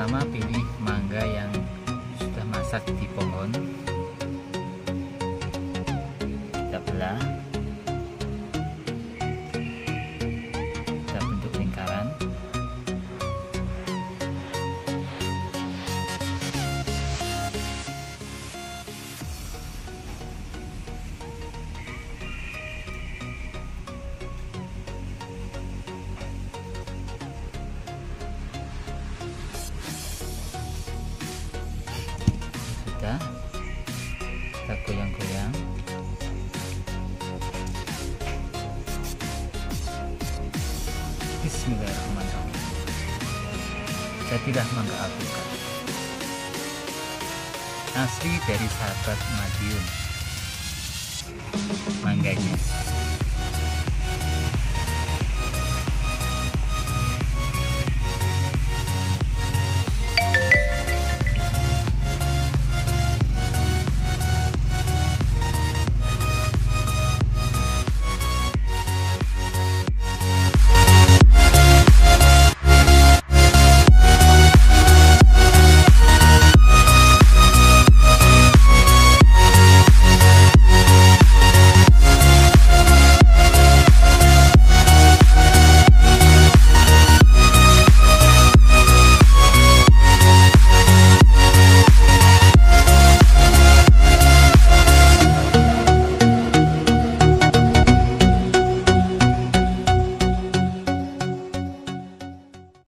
pertama pilih mangga yang sudah masak di pohon, kita belah, kita bentuk lingkaran. Kita goyang-goyang. Bismillahirrahmanirrahim. Jadilah mangga alpukat asli dari sahabat Madiun. Mangganya